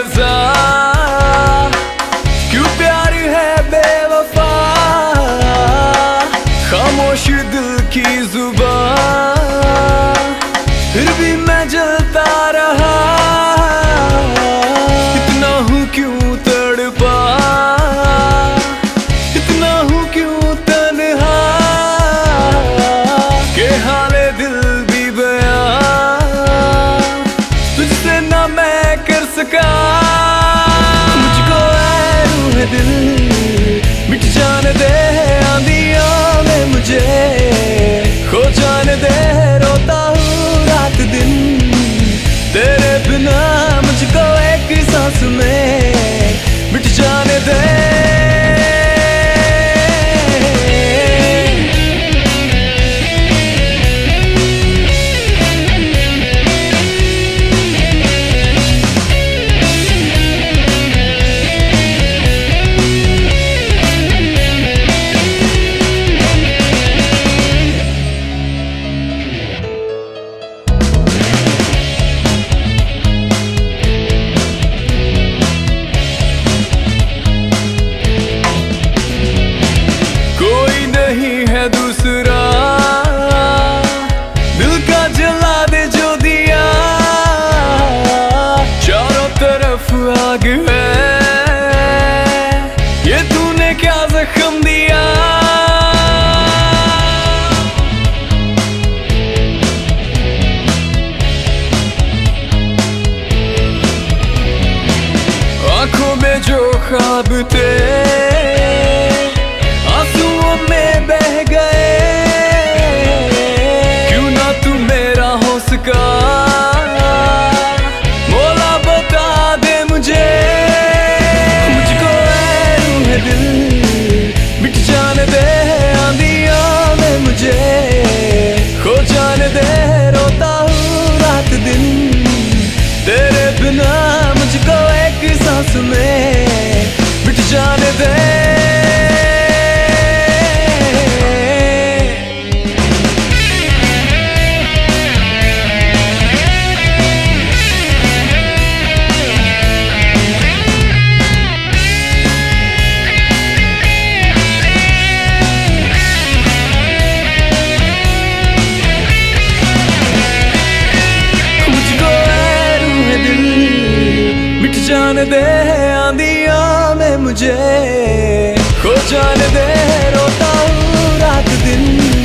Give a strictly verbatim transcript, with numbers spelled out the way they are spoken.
रजा, क्यों प्यार है बेवफा, खामोश दिल की जुबान, फिर भी मैं जलता रहा। इतना हूँ क्यों तड़पा, इतना हूँ क्यों तन्हा, के हाले दिल भी बयां तुझसे ना मैं कर सका। मुझको है रूह दिल, मिट जाने दे आंधियों में मुझे, खो जाने दे रोता हूँ रात दिन तेरे बिना। मुझको एक सांस में मिट जाने दे। दूसरा दिल का जला दे जो दिया, चारों तरफ आग है, ये तूने क्या जख्म दिया। आंखों में जो ख्वाब थे आंसुओं में बह गए, क्यों ना तू मेरा हो सका, मौला बता दे मुझे। मुझको है रूह दिल, मिट जाने दे आंधियों में मुझे, खो जाने दे रोता हूँ रात दिन तेरे बिना। मुझको एक सांस में मिट जाने दे। जाने दे आंधियों में मुझे, खो जाने दे रोता हूँ रात दिन